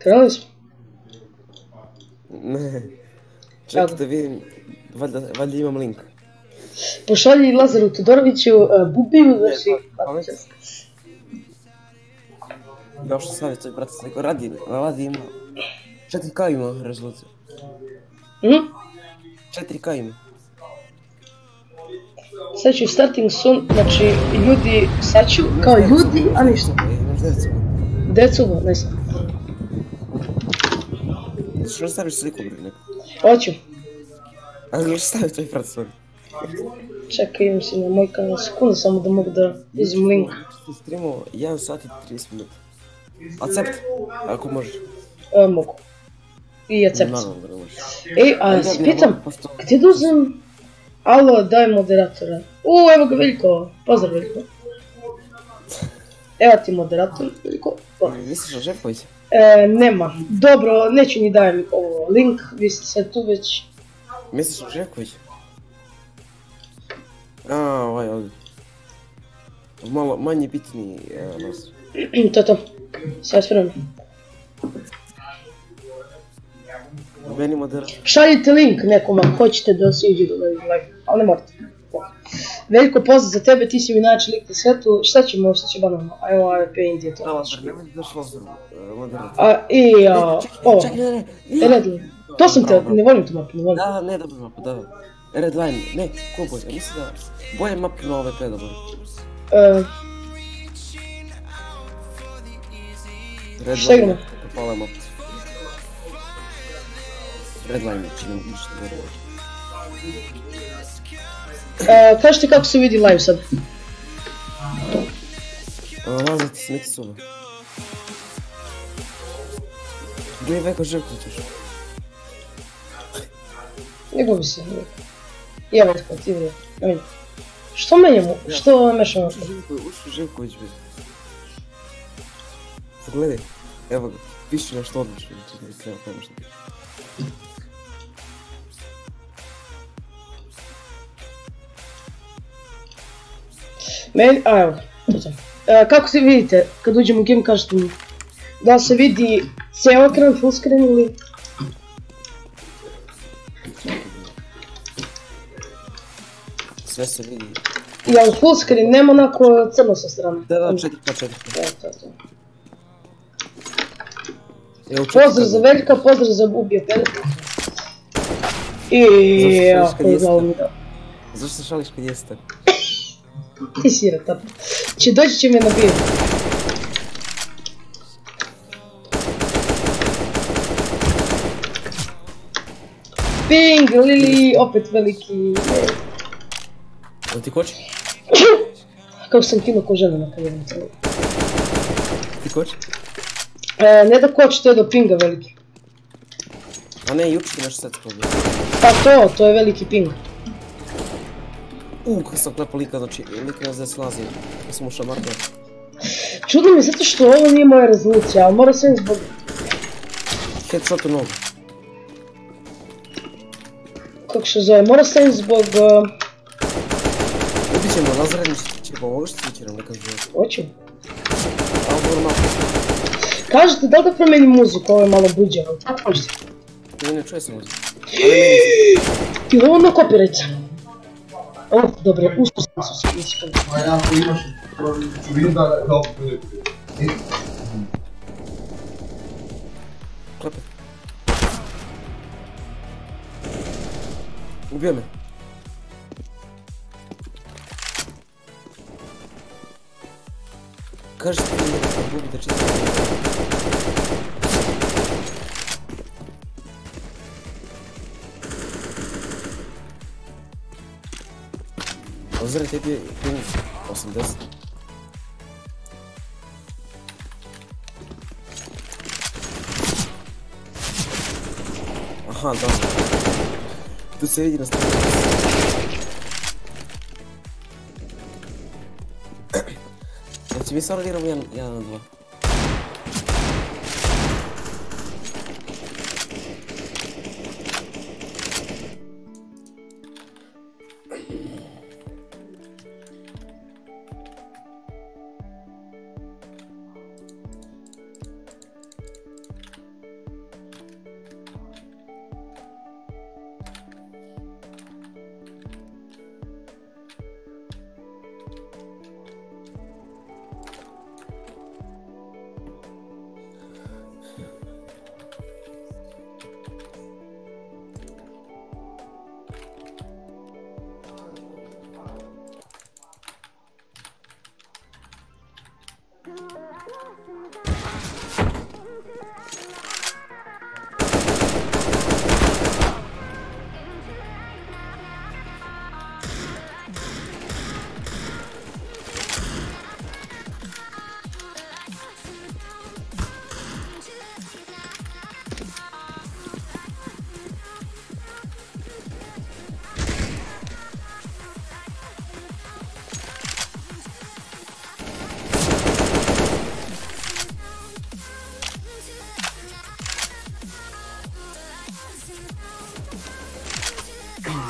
Krenuli smo? Ne. Čekaj da vidim, valjda imam link. Pošalji Lazaru Todoroviću, Bubiju, znači... Još staviti svoj bratac, neko radi ima. 4K ima rezoluciju. 4K ima. Sad ću starting soon, znači ljudi, sad ću kao ljudi, a ništa. Imaš 9 cuba. 9 cuba, ne znam. Što staviš sliku bre neko? Hoću. Ali još staviti tvoj bratac svoj. Čekaj, idem si na moj kanal, sekundu samo da mogu da izim link. Streamo 1 sat i 30 minuta. Accept, ako možeš. Mogu. I accept. Naravno da ne možeš. Ej, a se pitam, gdje da uzem... Alo, daj moderatora. Evo ga Veljko, pozdrav Veljko. Evo ti moderator, Veljko. Misliš o Žepkovića? Nema. Dobro, neću ni dajem ovo link, vi ste sad tu već. Misliš o Žepkovića? Ovaj ovdje. Malo manje bitniji nos. To. Sve spremno. Meni moderator. Šaljite link nekom ako hoćete da se iđe do live, ali ne morate. Veliko pozdrav za tebe, ti si mi najjači lik na svijetu, šta ćemo, šta će banalno? Ajmo AWP Indije to. Nemoj da daš Lazaru, moderator. Čekaj, ne. Redline. To sam te, ne volim tu mapu, ne volim. Da, ne dobro mapu, da. Redline, ne, ko bolje, mislim da bolje mapu na OVP da bolje. Šta igramo? Hvala mapu. Redline, čini mi što vjerujem. Kažete kako se vidi live sad? Nazvati s neki suba. Gdje je Veko Živković još? Ne gubi se. Jeva isplativuje. Što menjamo? Što mešamo? Ušao Živković bi. Pogledaj. Evo ga. Piši nešto odlično. Čekaj, treba pojma što piše. Evo, to sam. Kako se vidite, kad uđem u game kažete mi? Da se vidi cijel ekran, full screen ili? Sve se vidi. Jel full screen, nema onako crno sa strane? Da, 4K. To. Pozdrav za Veljka, pozdrav za Bubija Pele. Zašto se šališ kad jeste? Ti sira, tap. Doći će me nabijeti. Ping, Lili, opet veliki. Jel ti koči? Kako sam kino ko žena na kameru. Ti koči? Ne da koči, to je do pinga veliki. A ne, jučer nešto sad probio. Pa to je veliki ping. Kako sam klepo lika, znači lik nas da se lazi. Ja sam ušao marker. Čudno mi je zato što ovo nije moja rezolucija, ali mora sve zbog... Headshot u nogu. Kako se zove, mora sve zbog... Ubit ćemo, Lazarenić će pomogaš ti svićerom nekad život. Hoću. A ovo malo. Kažete da promenim muziku, ovo je malo buđeno. Kako hoćete? Ne čuje se muziku. Ali meni se... Ili ovo na copyright. Dobro, uspio sam se muzikom. A ja ako imaš... Vidim da Klepe. Ubio me. Kažete mi da gubite čisto. Oziraj tebi je ping 80. Aha, da. Tu se vidi na stranu. Znači mi stvarno igramo 1 na 2.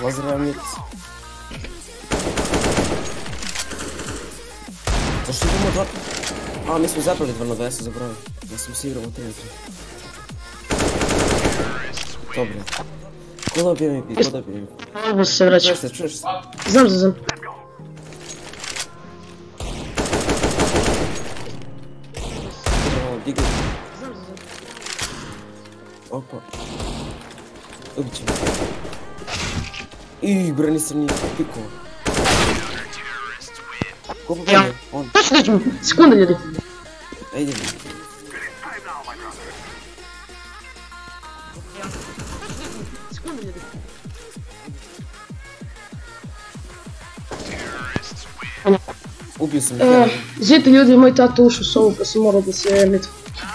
Lazerova mjetice. Zašto imamo dva... A, mi smo zaprali 2 na 2, ja sam zaboravio. Ja sam si igrao u 3. Dobro. Ko dobije mi? Ko dobije mi? Ovo se vraća. Čuješ se? Znam. Digli. Opa. Ubit ćemo. Bre, nisam ni pikao. Ko pobjede? On. Šta ću dođemo? Sekunda ljudi. Ajde mi. Ubio sam ih. Izvijete ljudi, moj tata ušao s ovu pa sam morao da se jemit.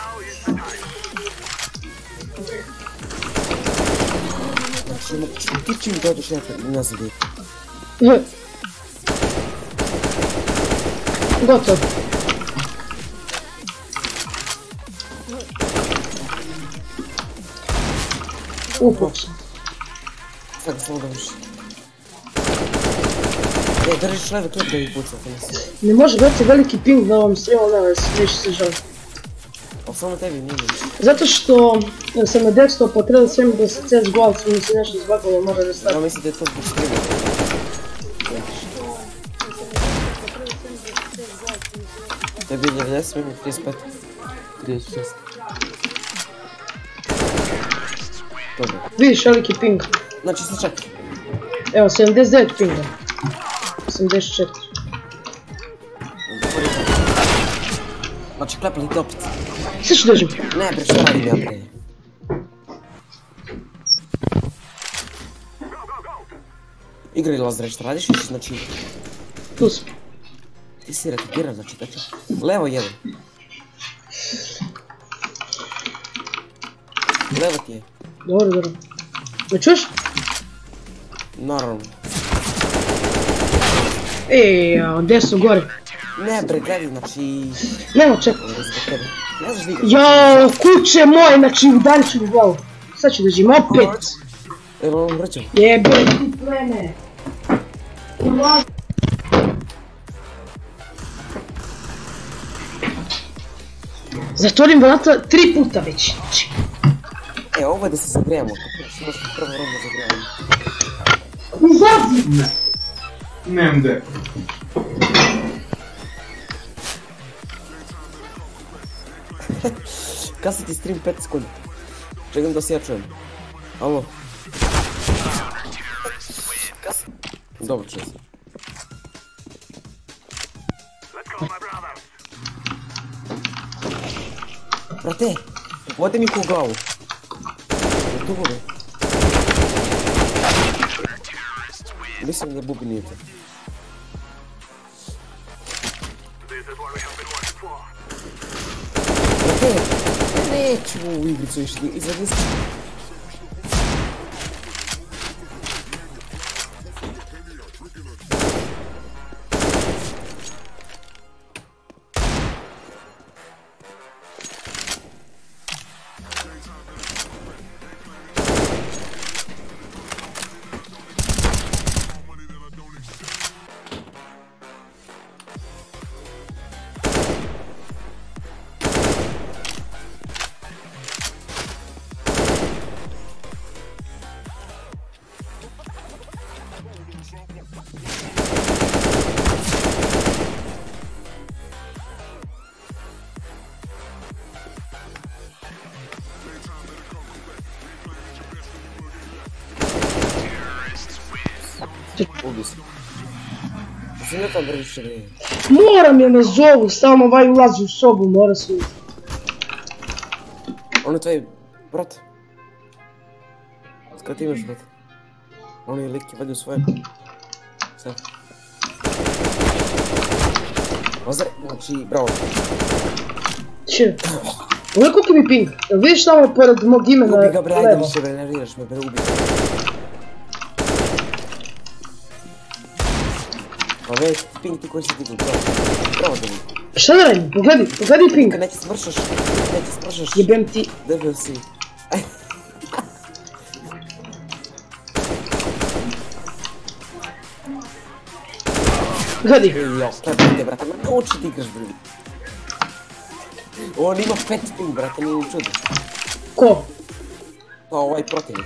Ti čim dođeš nazad je. Gotovo. Upao sam. Sad ga samo dovrši. Držiš leve klip da ih puca. Ne može biti veliki ping na ovom streamu, neće se žali. Ali samo tebi nije ništa. Zato što sam na desktopu trebao svemu da se CSGO, ali mi se nešto izbagalo, mora da stavim. Ja mislim da je to zbog streama. To je bio 90 minut, 35, 36. Dobro. Vidiš veliki ping. Znači se čekaj. Evo, 79 pinga. 84. Znači klepali te opet. Sve ću dođem. Ne bre, šta radim ja bre? Igraj Lazare, šta radiš? Znači... Tu sam. Ti si retakirao, znači tako. Levo jedan. Levo ti je. Dobro. Me čuješ? Naravno. Desno gore. Ne bre, gledaj, znači... Nemo čekaj. Ne znaš da igraš. Jao, kuće moje, znači udarit ću mi glavu. Sad ću dođem opet. Evo vam vraćam. Jebe ti pleme. Zatvorim vrata 3 puta već. Ovo je da se zagrijamo. Kako ćemo prvo rovno zagrijamo. Izlazi! Nemam gde. Kasi ti stream 5 sekundi. Čekam da se ja čujem. Alo. Kasi. Dobro, čujem se. Brate, vode mi ko u glavu. Tu bude. Mislim da Bubi nije to. Brate, neću u igricu išli, izvadi se. Ubi se. Jesi ne tam vrviše vrijeme? Moram je me zovu, stalno ulazi u sobu, mora se ući. On je tvoj brat. Kada ti imaš brat? On je lik je valjda u svojem. Sve. Ozre, znači, bravo. Če? Ovo koliki mi ping? Jel vidiš tamo pored mog imena Ubi ga bre, ajde levo? više bre, nerviraš me bre, ubi ga. Pa već, ping ti koji si digao, bravo da mi. Šta da radim? Pogledaj ping. Kad neće smršaš, Jebem ti. debel si. Gledaj. Jo, kaj brate, brate, ma nauči ti igraš, brate. On ima 5 ping, brate, nije ni čudo. Ko? Pa ovaj protivnik.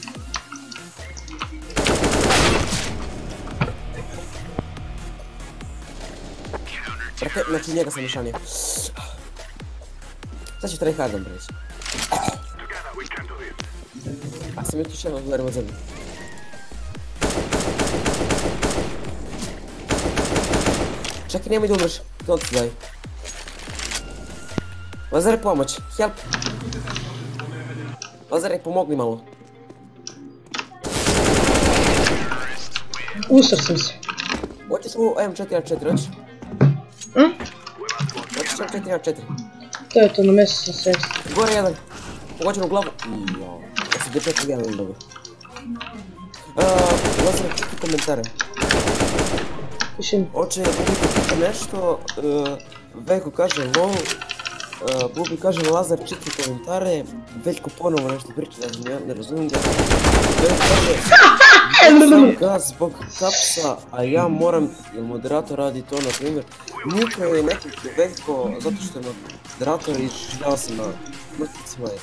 Brate, znači njega sam nišanio. Sad ću tryhardom preći. A sam još još jedno gledam od zemlje. Čekaj, nemoj da umreš. Don't die. Lazare, pomoć. Help. Lazare, pomogni malo. Usar sam se. Hoćeš u M4A4, hoćeš? Hoćeš M4A4? To je to, na mjestu sam se. Gore jedan. Pogođen u glavu. Jao. Ja sam D4 jedan dobro. Lazare, čekaj komentare. Pišem. Oče, Bubi pita nešto, Veljko kaže lol, Bubi kaže Lazar čitri komentare, Veljko ponovo nešto priča, ja ne razumijem ga. Veljko kaže, sam gaz zbog kapsa, a ja moram, jer moderator radi to na primjer. Niko je nekako Veljko, zato što je moderator i življava se na mrtvici moje.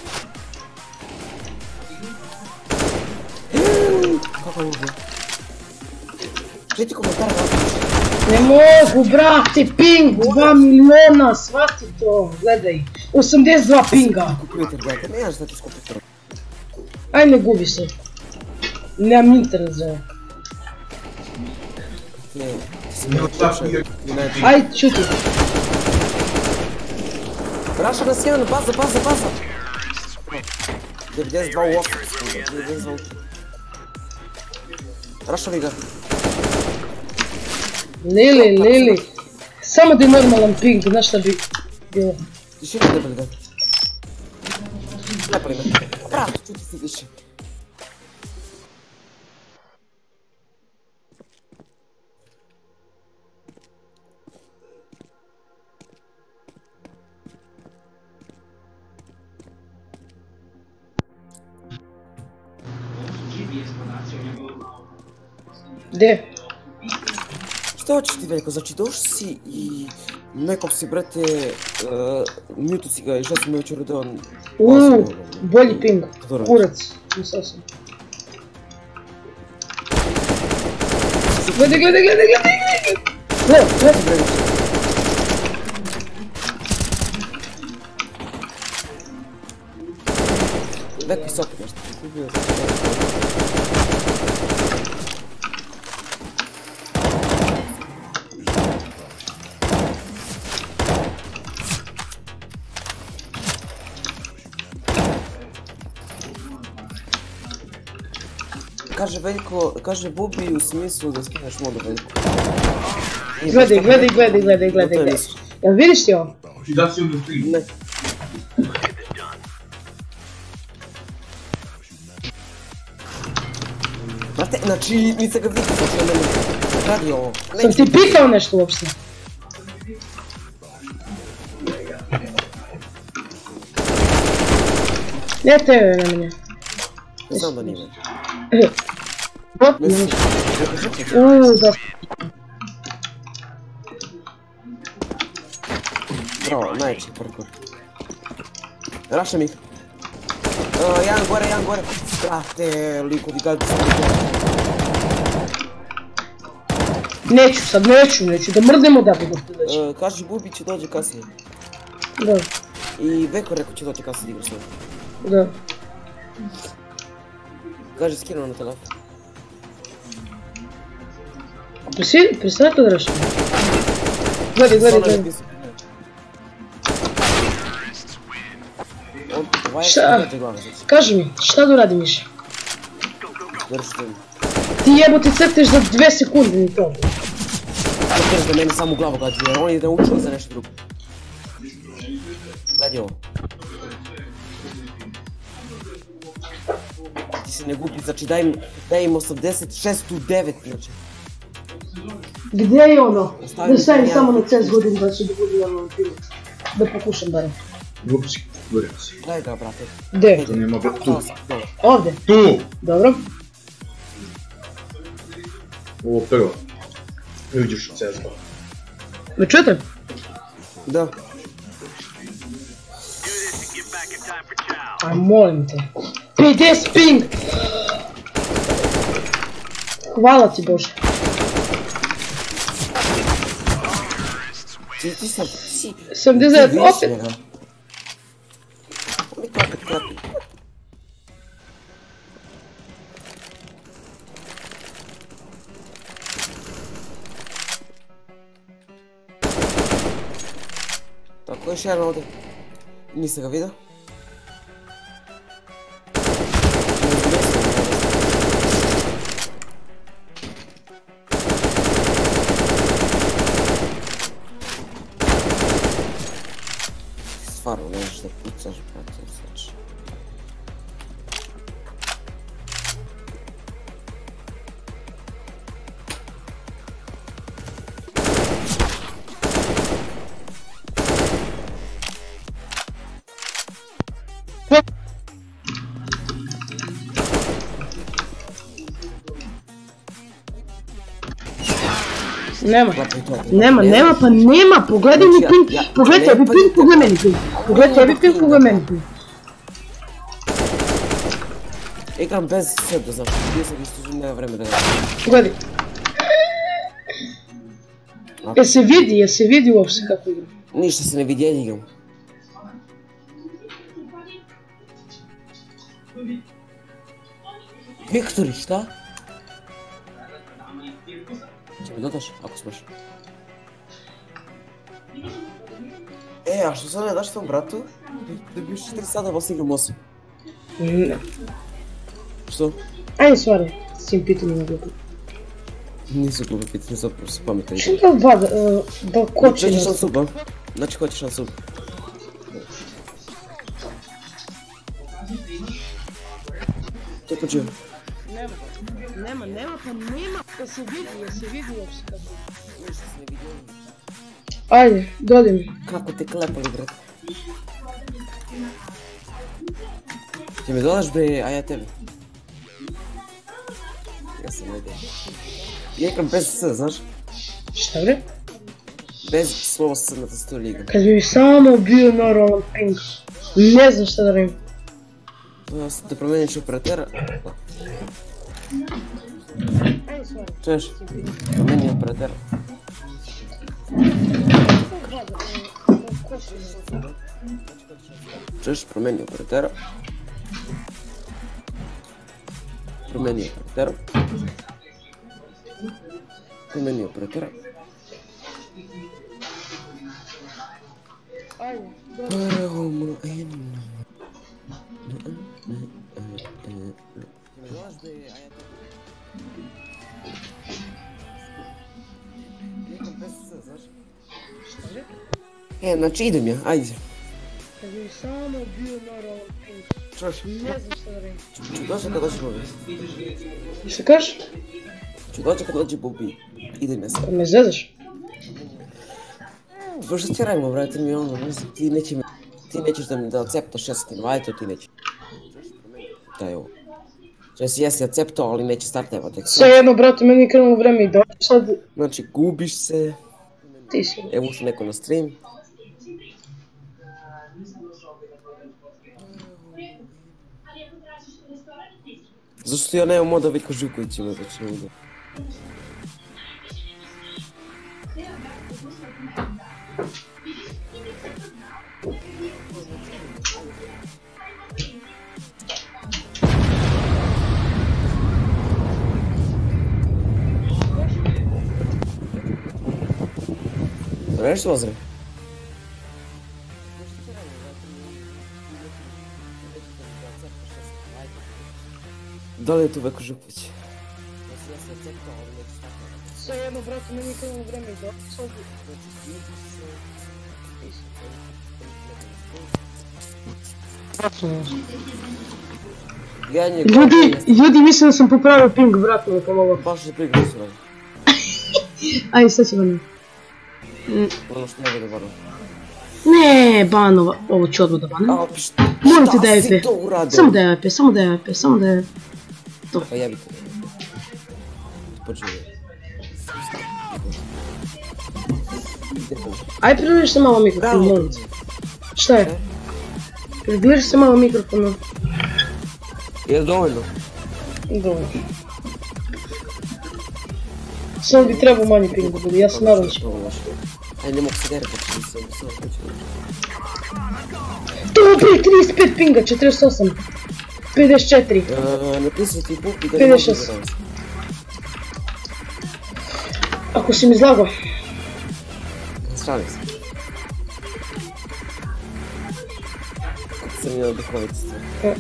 Kako je ovo? Četiri komentara različite. Ne mogu, brate, ping, 2 miliona, shvati to, gledaj. 82 pinga. Kompjuter, gledajte, nemaš da ti s kompjuterom. Aj ne gubi se. Nemam internet za ovo. Aj, čuti. Raša na sjevenu, baza, baza, baza! 92 u ofu, 92 u ofu. Raša vi ga. Lili. Samo da je normalan ping, znaš šta bi bilo. Tišina debeli da. Lepali me. Bravo, čuti si više. Gdje? Šta hoćeš ti, Veljko? Znači došli si i nekog si, brate, mutu si ga i šta si me već urodeo? Bolji ping. Kurac. Mislao sam. Gledaj. Gledaj. Veljko je sopit nešto. Kaže Veljko, kaže Bubi u smislu da skineš modu Veljko. Gledaj. Jel vidiš ti ovo? Ti da si on the stream. Ne. Brate, znači nisam ga vidio, znači on meni radi ovo. Sam ti pikao nešto uopšte? Ne tebe na mene. Znam da nije. Da. Bravo, najveći parkour. Rašem ih. Jedan gore. Brate, likovi gadu sam gore. Neću, da mrdemo da budu tu doći. Kaži Bubi će dođe kasnije. Da. I Veko rekao će doći kasnije igra s njim. Da. Kaže skinuo na telefon. Prestani to da rašim. Gledaj. Šta? Kaži mi, šta da uradim više? Ti jebote crteš za 2 sekunde ni to. To kažeš da meni samo u glavu gađu, jer on je da učio za nešto drugo. Gledaj ovo. Ti se ne gubi, znači daj im 86 u 9, znači. Gdje je ono? Da stavim samo na CS godin da će da budu ono film. Da pokušam barem. Upsi, gledaj si. Gledaj ga, brate. Gdje? To nema tu. Ovdje? Tu! Dobro. Ovo prvo. Ne uđeš u CSGO. Me čujete? Da. Aj, molim te. 50 ping! Hvala ti Bože. Ti sam, si... 79, opet! Mi to opet krapi. Tako, još jedan ovdje. Niste ga vidio? Stvarno, nemaš da pucaš, brate, znači. Nema, pa nema, pogledaj mi ping, pogledaj tebi ping, pogledaj meni ping. Pogledaj tebi ping, pogledaj meni ping. Igram bez sebe, znaš, bio sam isto, nema vreme da gledam. Pogledaj. Jel se vidi uopšte kako igram? Ništa se ne vidi, ja igram. Viktori, šta? Če mi dodaš, ako smaš. A što sad ne daš tom bratu? Da bi još 4 sata vas igram 8. Ne. Što? Ajde stvari, s tim pitanjima glupi. Nisu glupi pitanje, zapravo su pametni. Što da koči Hoćeš nas? na sub, a? Znači hoćeš na sub. To je počeo. Nema, pa nema. Jel se vidi uopšte kako. Ništa se ne vidio. Ajde, dodi mi. Kako te klepali, brate. Ti me dodaš bre, a ja tebi. Ja sam najde. Ja igram bez S, znaš? Šta bre? Bez slova S na tasturi igram. Kad bi mi samo bio normalan ping. Ne znam šta da radim. Da promeniš operatera. Ajde stvari. Čuješ? Promeni operatera. Čuješ? Promeni operatera. Promeni operatera. Promeni operatera. Ajde, znači idem ja, ajde. kad bi mi samo bio normalan ping. Čuješ? Ne znam šta da radim. Ću doći kad dođe Bobi. Šta kažeš? Ću doći kad dođe Bobi. Idem ja sad. Pa me zezaš? Što ti radimo, brate, mi ono, ne znam, ti nećeš da mi da acceptaš, ja sam ti invajtao, ti nećeš. Daj ovo. Jesi acceptao, ali neće starteva tek. Sve jedno, brate, meni je krenulo vreme i da sad... Znači, gubiš se. Ti si. Evo ušao neko na stream. Zašto ja nemam moda Viko Žuković ima, znači ne vidim. Reš Lozre? Da li je tu Veko Žuković? Sve jedno, brate, meni je krenulo vreme i da sad... Ljudi, mislim da sam popravio ping, brate, mi pomogao. Baš se prigledao su radi. Ajde, sad će bano. Ono što ne bude bano. Ne, banova, ovo ću odmah da banem. Molim te da je EP. Samo da je EP, samo da je... Pa jebi te. Počinje. Aj približi se malo mikrofonu, molim te. Šta je? Približi se malo mikrofonu. Je li dovoljno? Dovoljno. Samo bi trebao manji ping da bude, ja sam naravno će. Aj, ne mogu se derati, samo hoću. Dobri, 35 pinga, 48. 54. Napisao ti buki da ne mogu 56. da danas. Ako si mi izlagao. Šalim se. Kako sam imao duhovit stvar.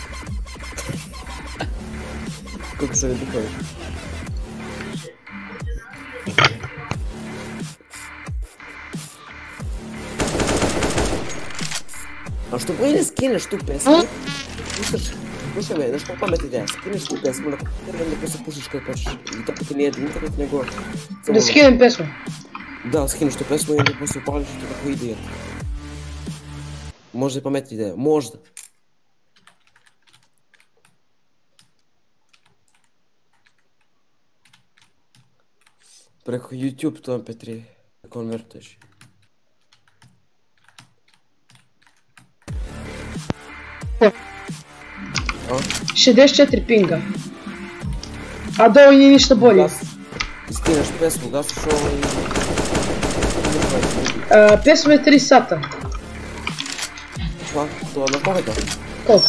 Kako sam je duhovit. A što bolje ne skineš tu pesmu, slušaj me, znaš kako pamet ideja, skineš tu pesmu na kompjuter i onda posle pušiš kako hoćeš. I tako ti nije internet nego... Da skinem pesmu. Da, skineš tu pesmu i onda posle upališ i to tako ide. Možda je pametna ideja, možda. Preko YouTube to MP3 konvertuješ. A? 64 pinga. A da ovo nije ništa bolje. Skineš pesmu, gasiš ovo i... Pesma je 3 sata. Šta? To na koga da? Koliko?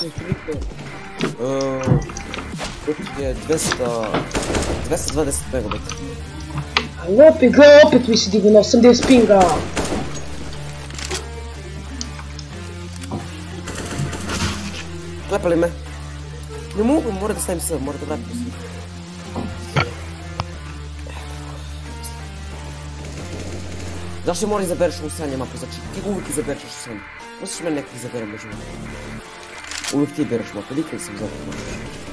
Koliko je 220 megabita. Gle, opet mi si digu na 80 pinga. Klepali me. Ne mogu, mora da stavim sve, mora da vratim sve. Zašto mora izabereš ovu sranje mapu, znači ti uvijek izabereš ovu sranje. Pustiš mene nekak izaberem možda. Uvijek ti bereš mapu, nikad sam izaberem mapu.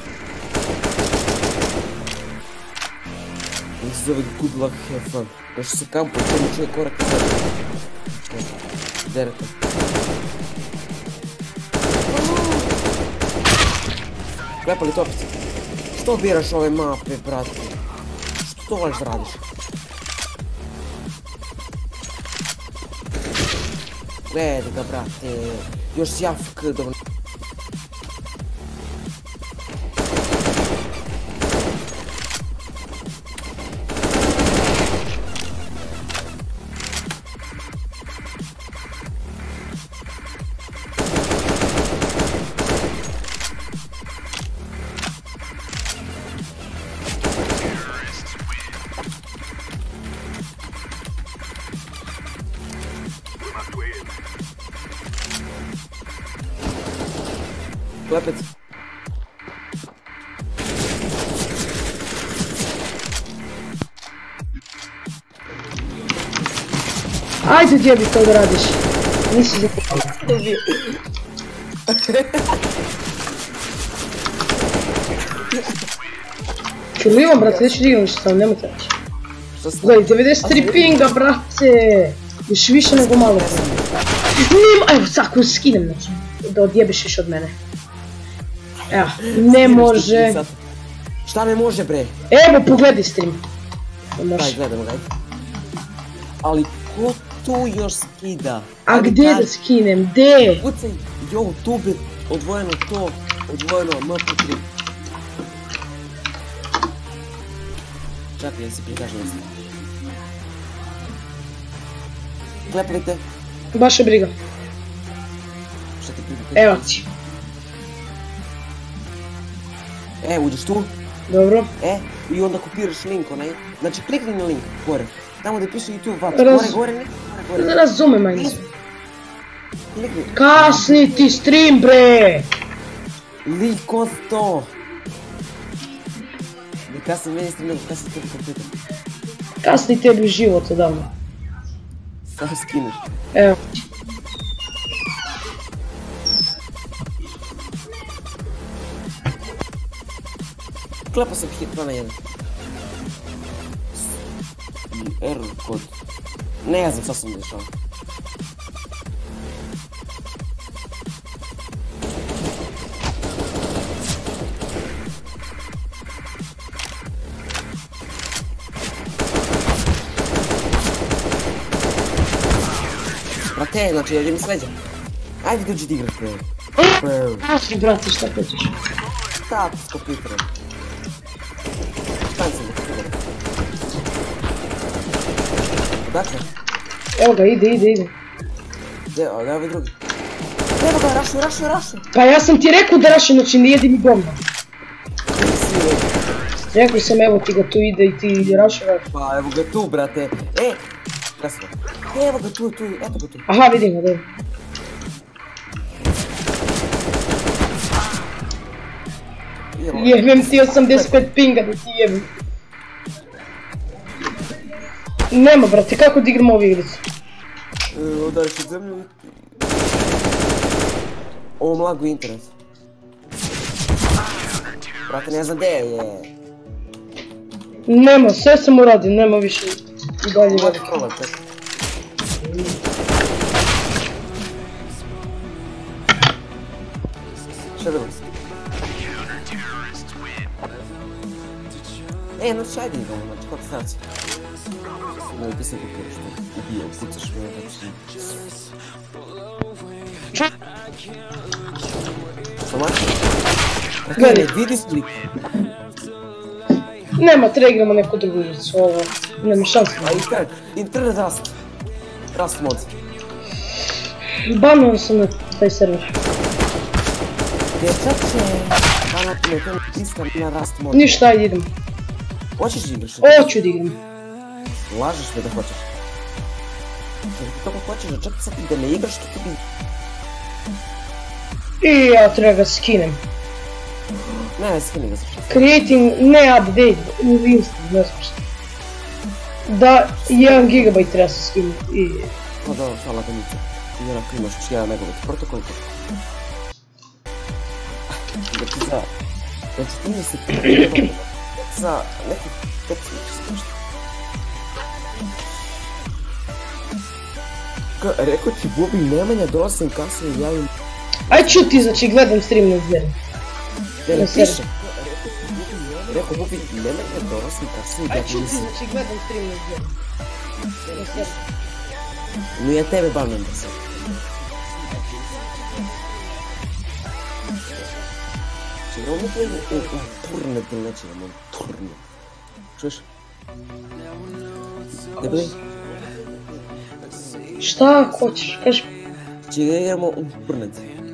Ovo se zove good luck, have fun. Nešto se kampu, čemu čuje korak i zove. Derete. Klepali to opet. Što biraš ove mape, brate? Što to voliš da radiš? Gledi ga, brate. Još si AFK dobro. Klepec. Ajde djebi to da radiš. Nisi za to. Čulivam, brate, neću digam više sam, nemoj treći. Gledaj, 93 pinga, brate. Još više nego malo. Nema, evo, sad ko skinem, znači. Da odjebeš više od mene. Evo, ne može. Šta ne može, bre? Evo, pogledaj stream. Daj, gledamo, gledaj. Ali ko tu još skida? A gdje da skinem, gdje? Kucaj, YouTube, odvojeno to, odvojeno MP3. Čekaj, da se prikaže nešto. Klepajte. Baš je briga. Šta ti prikaže? Evo ti. Uđeš tu. Dobro. I onda kopiraš link onaj. Znači klikni na link, gore. Tamo da piše YouTube vat. Gore. Razumem, ajde. Klikni. Kasni ti stream, bre! Lik od to. Ne kasni meni stream, nego kasni tebi kompjuter. Kasni tebi život odavno. Samo skineš. Evo. Klepa sam hit 2 na 1. Error kod. Ne znam šta sam dešao. Te, znači, jer mi sleđa. Ajde dođi ti igraš, bre. Asli, brate, šta pričaš? Tako, s kompjuterom. Staň se, da dakle? Evo ga, ide. Gdje, a da ovaj drugi. Evo ga, rašuj. Pa ja sam ti rekao da rašuj, znači ne jedi mi gomba. Rekao sam, evo ti ga tu ide i ti rašuj. Pa evo ga tu, brate. Krasno. Evo ga tu, eto ga tu. Aha, vidim ga, da. Jebem ti 85 pinga da ti jebem. Nema, brate, kako da igramo ovu igricu? Udariš od zemlju. Ovo mlagu internet. Brate, ne znam gdje je. Nema, sve sam uradio, nema više i dalje Mladi velike. krolar, čekaj. Šedilo se. Znači ajde idemo, znači kako staci. No, ti se kupiraš, ubijao, pucaš me, znači... Samo? Gledaj. Vidi sliku. Nema, treba igramo neku drugu igricu, ovo, nema šanse. A internet rast mod. Banuo sam na taj server. Dječače, banuo ti me, to je iskam na rast mod. Ništa, ajde idemo. Hoćeš da igraš? Hoću da igram. Lažeš me da hoćeš. Čekaj, ti toliko hoćeš da čak sad i da ne igraš, što ti bi... I ja treba ga skinem. Ne, skini ga se. Creating, ne update, u instant, ne znam šta. Da, 1 GB treba se skinuti i... Pa da, hvala ganice. I onako imaš još 1 megabit protokol. Da ti za... Znači ti mi se pripremamo za neki tekst nešto. Rekao ti Bobi Nemanja, dolazim kasnije i javim... Aj čuti, znači gledam stream na Zveru. Ne, ne piše. Rekao Bobi Nemanja, dolazim kasnije i Aj javim... čuti, znači gledam stream na Zveru. No ja tebe bavim da se. Čekaj, ovo je turnet ili neće da mogu, turnet. Čuješ? Ne bili? Šta hoćeš, kaži? Čekaj, igramo u turnet.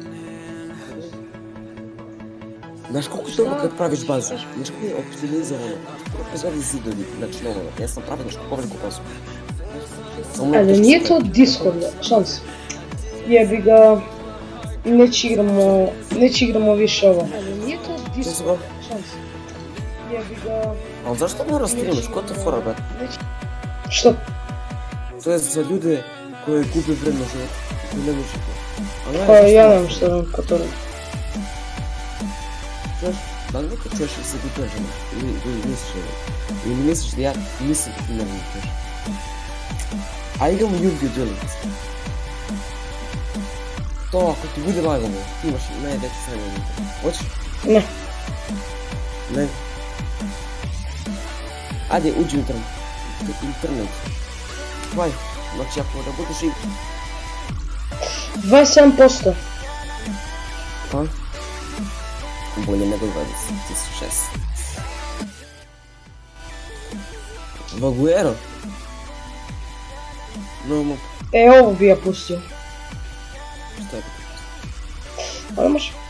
Znaš koliko je dobro kad praviš bazu? Znaš kako je optimizirano? Prezvali zidovi, znači novo, ja sam pravio nešto poveliku bazu. Ali nije to Discord, šans. Jebi ga... Neće igramo više ovo. Ali nije to Discord, šans. Jebi ga... Ali zašto mora streamaš? Ko te fora, brate? Što? To je za ljude koji gube vremena života, koji ne može to. Pa ja nemam što vam ko to radi. Čuješ? Da li neko čuješ ili se ti čuješ ono? Ili misliš ono? Ili misliš da ja mislim da ti ne mi čuješ? A igramo Yu-Gi-Oh! Duel Links. To ako ti bude lagano, ti imaš najveće srednje internet. Hoćeš? Ne. Ne. Ajde, uđi u internet. Vaj, znači ako da budeš i... 27%. Pa? Bolje nego 26. Vaguero? No, Ovo bi ja pustio. šta je to? Pa ne može.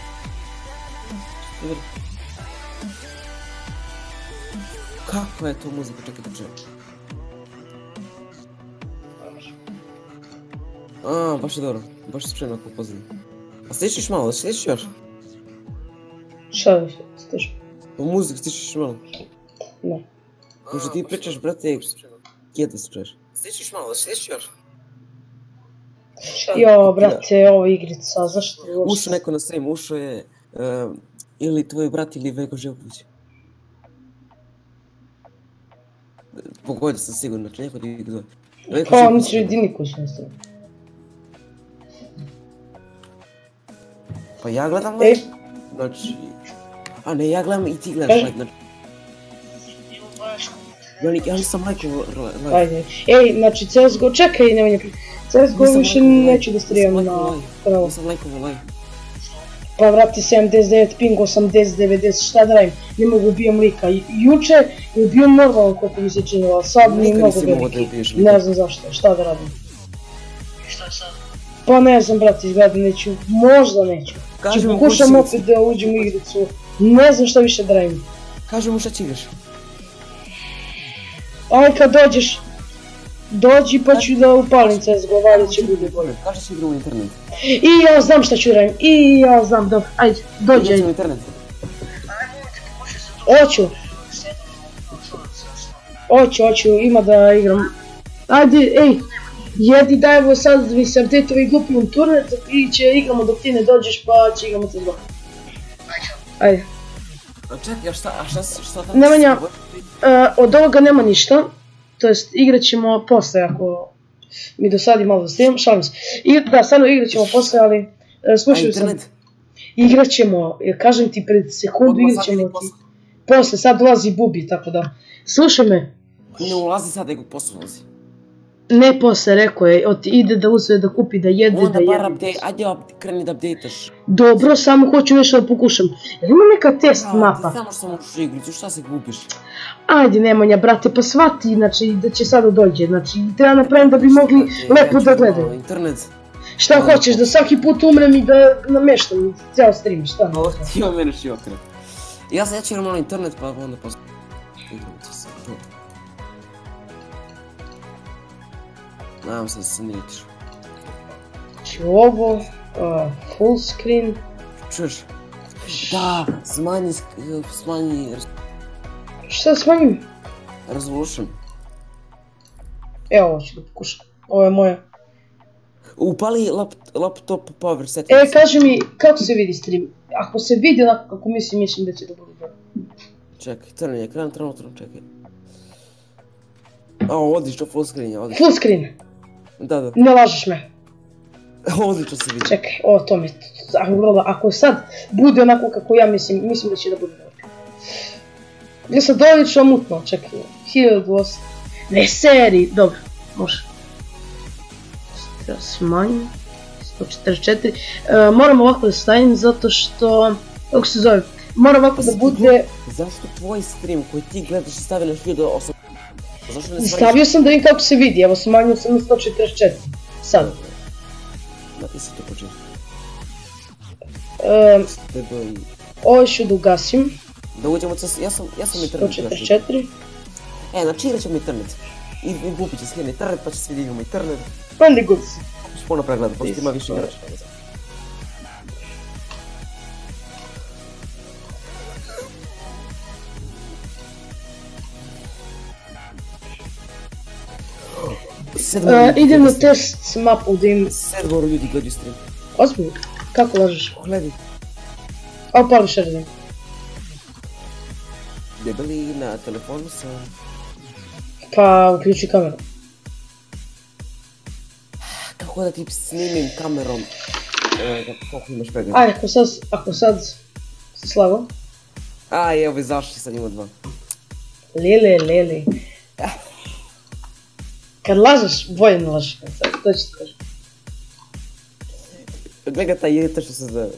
Kakva je to muzika? Čekaj da čujem. Baš je dobro. Baš se spremno ako pozivim. A sličiš malo, sličiš još? Šta da stiš? Po muziku sličiš malo. Ne. Možda ti pričaš, brate, gdje da se čuješ? Sličiš malo, sličiš još? Jo, brate, ovo igrica, zašto? Ušao neko na stream, ušao je ili tvoj brat ili Vego Živković. Pogodio sam sigurno, znači neko da ih zove. Pa oni su jedini koji su na streamu. Pa ja gledam live, znači... A ne, ja gledam i ti gledaš live, znači... Ja nisam live. Ajde. Ej, znači CSGO, čekaj, nemoj ne... CSGO više neću da streamam na pravo. Nisam lajkovo live. Pa vrati 79 ping, 80, 90, šta da radim? Ne mogu ubijem lika. Juče je ubijem normalno koliko mi se činilo, ali sad mi je mnogo veliki. Ne znam zašto, šta da radim. Šta je sad? Pa ne znam brate, izgleda neću, možda neću. Pokušam opet da uđem u igricu, ne znam šta više da radim. Kaži mu šta će igraš. Aj kad dođeš, dođi pa ću da upalim CSGO, valjda će bude bolje. Kaži će igra u internet. I ja znam šta ću radim, i ja znam, dobro, ajde, dođi, ajde. U internet. Hoću, ima da igram. Ajde, ej, jedi daj evo sad mi se update-ovi glupi internet i će igramo dok ti ne dođeš pa će igramo CSGO. Ajde. Čekaj, a šta tamo? Nemanja, od ovoga nema ništa, to jest igrat ćemo posle ako mi dosadi malo da stream, šalim se. Da, stvarno igrat ćemo posle, ali slušaj sam. Igrat ćemo, kažem ti pred sekundu igrat ćemo ti. Posle, sad dolazi Bubi, tako da. Slušaj me. Ne ulazi sad, nego posle ulazi. Ne posle, rekao je, ide da uzme, da kupi, da jede, da onda jede. bar update, ajde kreni da update-aš. Dobro, samo hoću nešto da pokušam. Jel ima neka test mapa? Ti samo što možeš u igricu, šta se gubiš? Ajde Nemanja, brate, pa shvati, znači, da će sada dođe, znači, treba napravim da bi mogli lepo da gledaju. Internet. Šta hoćeš, da svaki put umrem i da nameštam cijel stream, šta? Ti omeneš i okret. Ja ću igram malo internet, pa onda posle. Igramo se, to. Nadam se da se nije tišao. Znači ovo, full screen. Čuješ? Da, smanji... Šta smanjim? Resolution. Evo ovo ću da pokušam, ovo je moje. Upali laptop power settings. Kaži mi, kako se vidi stream? Ako se vidi onako kako mislim da će da bude dobro. Čekaj, crni ekran, trenutno čekaj. Odlično, full screen je, odlično. Full screen? Da. Ne lažeš me. Odlično se vidi. Čekaj, to mi, ako sad bude onako kako ja mislim da će da bude dobro. Gdje sad odlično mutno, čekaj, 1008. Ne, seriji, dobro, može. Smanjim, 144. Moram ovako da stavim zato što, kako se zove, moram ovako da bude... Zašto tvoj stream koji ti gledaš i stavili na 1008? Stavio sam da vidim kako se vidi, evo smanjio sam na 144. Sad. Da ti se to počeo. Ovo ću da ugasim. Da uđemo, ja sam internet. 144. Znači igrat ćemo internet. I Bubi će slijedi internet, pa će svi igramo internet. Friendly goods. Puno pregleda, pošto ima više igrača. Idem na test mapu da im... 7 ljudi gledaju stream. Ozbiljno? Kako lažeš? Gledaj. Evo pali šerden. Debeli na telefonu sam. Pa uključi kameru. Kako da ti snimim kamerom? Koliko imaš pregled? Aj, ako sad se slago. Aj, evo izašli sad ima 2. Lele. Kad lažeš, bolje ne lažeš, to ću ti kažem. Gleda taj irita što se zove.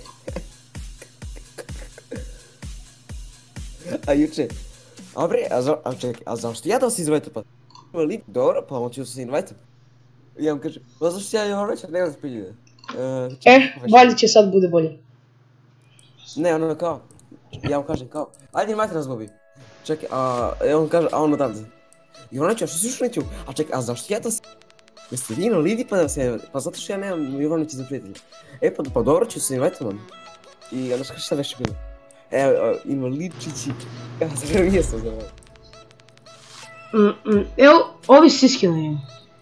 A juče. A bre, a zašto ja da se invite pa? Dobro, pa on ću se invite. I ja mu kažem, pa zašto ja imam reći, nema zapiljive. Valjda će sad bude bolje. Ne, ono kao, ja mu kažem kao, ajde invite nas Bobi. Čekaj, a on kaže, a on odavde. I on neće, a što si ušao neću? A čekaj, a zašto ja to se... Jeste vi lidi pa da se... Pa zato što ja nemam Jovanovića za prijatelja. Pa dobro ću se invite man. I onda što šta već bilo? Ima ličići. Ja sam jesam za ovo. Evo, ovi si iskinuli.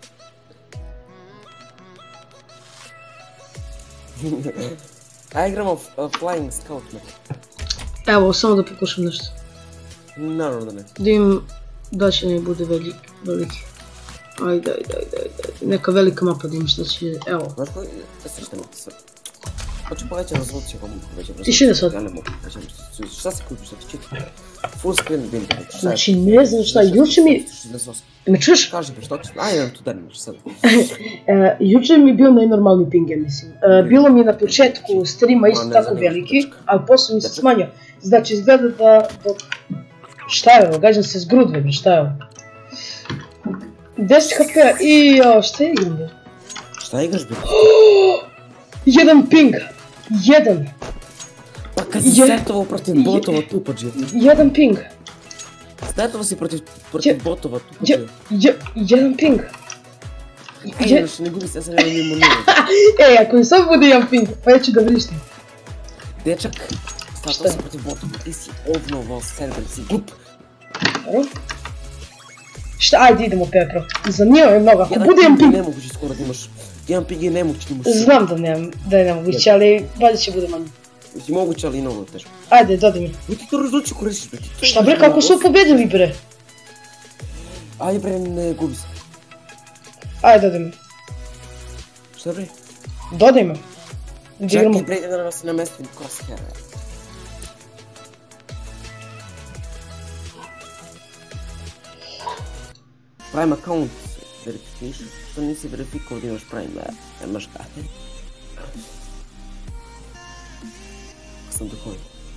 A igramo Flying Scout map. Evo, samo da pokušam nešto. Naravno da ne. Da im da će ne bude veliki. Ajde. Neka velika mapa da im šta će, evo. Znaš koji? Sršte mi sve. Hoću povećati rezoluciju ako mogu povećati Tišina rezoluciju. sad. Ja ne mogu povećati rezoluciju. Šta se kupiš, šta ti čiti? Full screen build. Znači ne znam šta, juče mi... 68. Me čuješ? Kaži bre, što ćeš? Ajde nam tu danimaš sad. Juče mi je bio najnormalniji ping, ja mislim. Bilo mi je na početku streama isto tako veliki, ali poslije mi se smanjio. Znači izgleda da... Šta je ovo? Gađam se s grudve, šta je ovo? 10 HP, ijo, šta je igram? Šta igraš bre? Jedan ping! Jedan! Pa kad si setovao protiv botova tupađe. Jedan ping! Setovao si protiv botova tupađe. Jedan ping! Ej, ne gubi se, ja sam jedan imao nula. Ej, ako mi sad bude jedan ping, pa ja ću da vrištim. Dečak, setovao si protiv botova, ti si obnovao server, si glup. Šta, ajde idemo Petro. Zanima me mnogo, ako bude jedan ping... Nemoguće skoro da imaš, jedan ping je nemoguće da imaš. Znam da je nemoguće, ali valjda će bude manje. Mislim moguće, ali i mnogo teško. Ajde, dodaj mi. Ti to rezoluciju koristiš bre. Šta bre, kako su pobedili bre? Ajde bre, ne gubi se. Ajde, dodaj mi. Šta bre? Dodaj me. Čekaj bre, da nas namestim crosshair. Prime account verification. Što nisi verifikovao da imaš Prime, imaš karte? Sam dokonio.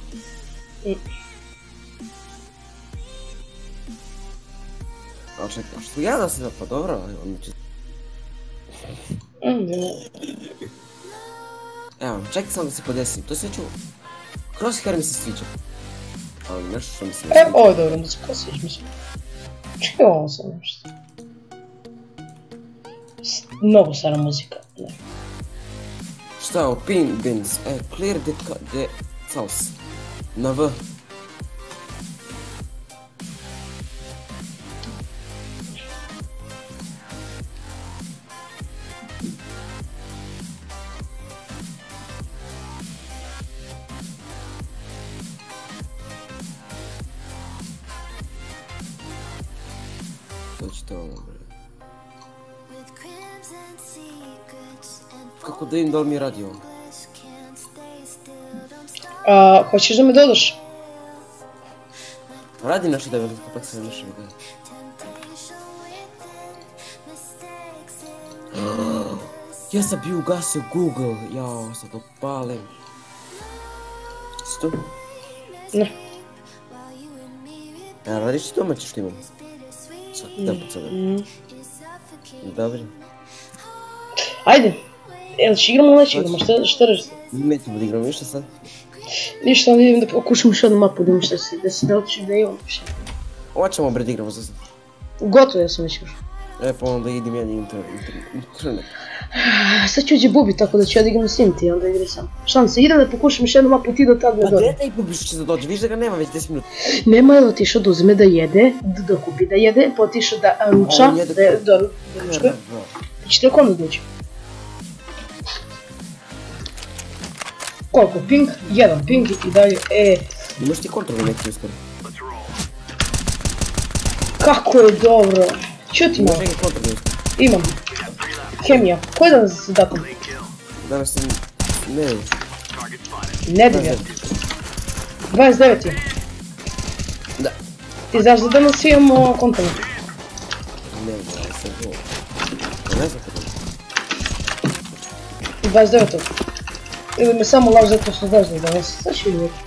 A čekaj, što ja da se da, pa dobro, on će... Evo, čekaj samo da se podesim, to se ću... Crosshair mi se sviđa. Ali nešto što mi se ne sviđa. Ovo je dobro, muzika, sviđa mi se. Čekaj ovo sam nešto. Mnogo stara muzika, ne. Šta je ovo, ping bins, clear the sauce. Na V. To će to ovo, bre. Kako da im da li mi radi ovo? Hoćeš da me dodaš? Radi naši da veliko, pak se naši vidi. Ja sam bio ugasio Google, jao, sad opalim. Sto? Ne. Radiš ti domaće što imam? Sad, da po sada. Dobro. Ajde. Jel će igramo ili neće igramo, šta reći? Nećemo da igramo ništa sad. Ništa, onda idem da okušam još jednu mapu, da imam šta se da otičem da imam više. Ovo ćemo bre da igramo za sad. Gotovo ja sam već još. Pa onda idem ja internet. Sad ću uđe Bubi, tako da ću ja da igram s njim ti, onda igra sam. Šanse, idem da pokušam još jednu mapu ti do tada da dođe. Pa gdje taj Bubi što će da dođe, viš da ga nema već 10 minuta. Nema je otišao da uzme da jede, da kupi da jede, pa otišao da ruča, da ručka. Ćete ako onda dođe? Koliko? Ping? Jedan ping i dalje, Imaš ti kontrolu neki uskoro? Kako je dobro! Čuti malo. Imaš neki kontrolu uskoro? Imam. Hemija. Koji je danas datum? Danas sam... ne... Nedelja. 29. Da. Ti znaš da danas imamo kontrolu? Ne znam, ali sam ovo. Ne znam kako. 29. Ili me samo laž zato što znaš da je danas. Sad ću vidjeti.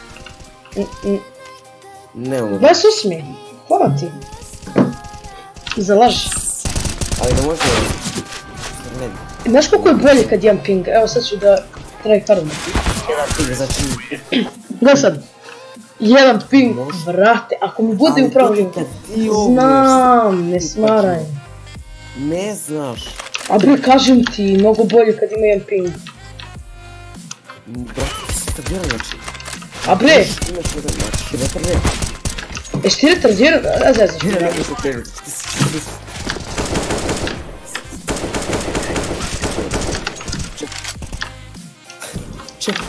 Ne mogu. 28. Hvala ti. Zalaž. Ali da možda... ne. Znaš koliko je bolje kad imam ping? Evo sad ću da try hardom. Jedan ping, znači... Gledaj sad. Jedan ping, vrate, ako mi bude u pravom životu. Znam, ne smaraj. Ne znaš. A bre, kažem ti, mnogo bolje kad ima jedan ping. Brate, ti si retardiran, znači. A bre! Imaš jedan, znači, retardiran. Jesi ti retardiran? A zezaš mi. Ne možeš retardiran, ti si... Čekaj.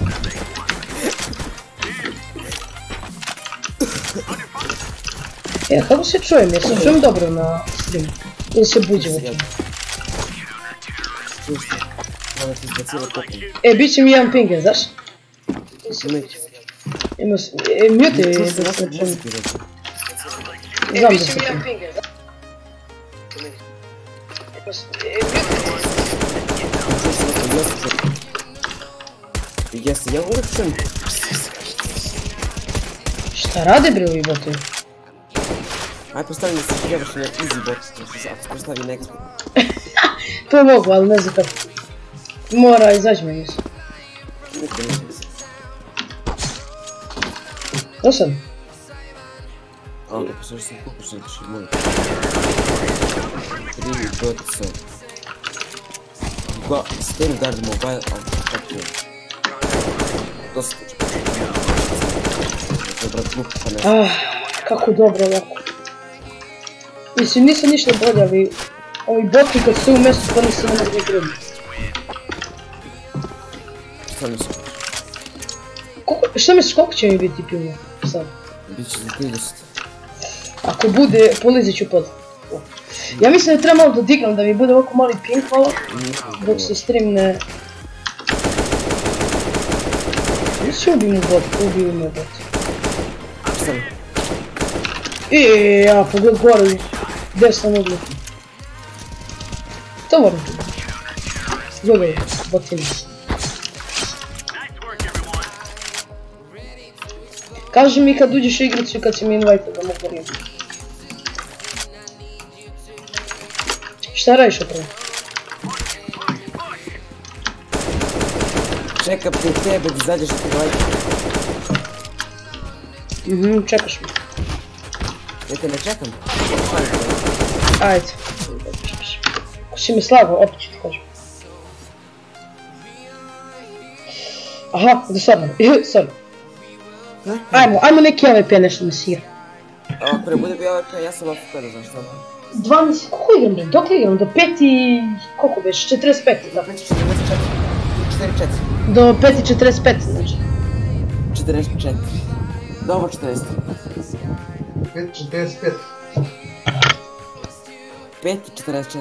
Kako se čujem? Jer se čujem dobro na streamu. Ili se buđe u čemu? da ti izbacila kopiju. Bit će mi jedan ping, znaš? Neće. Mute je Čuo da se se naša čuje. muziki reći. Znam da se čuje. Jeste, ja uvijek čujem. Šta rade bre ovi boti? Aj postavim da se jebaš na easy bot, ako postavi na expert. To mogu, ali ne znam kako. Mora izaći meni. Nikdo neće se. To sam. A onda pa što sam kupiš neki moj. 3 botice. Stand guard mobile, ali tako je. Dosta kuće. To je brat glup pa ne znam. Kako dobro ovako. Mislim, nisam ništa bolje, ali ovi boti kad su u mjestu pa nisam ne mogu igrati. Šta nisam? Šta misliš, koliko će mi biti pivno sad? Biće za 30. Ako bude, polizit ću pod. Ja mislim da treba malo dodigram da mi bude ovako mali ping, hvala. Dok se stream ne... Mislim ubiju mu bot, Šta? ja pogled gore, desno uglu. To moram tu. Gledaj, botina. Kaži mi kad uđeš u igricu i kad si mi invite da mogu rijeti. Šta radiš opravo? Čekam prije tebe da izađeš na invite. Čekaš me. Ja te ne čekam. Ajde. Ako si me slagao, opet ću ti kažem. Aha, da stvarno, sorry. Ajmo neki AWP nešto me sira. Ako ne bude bio AWP, ja sam AFK, da znaš šta. 12, koliko igram bre? Dok igram? Do 5 i... koliko beš? 45, da. 5:44. 44. Do 5:45, znači. 44. Dobro 40. 5:45. 5:44.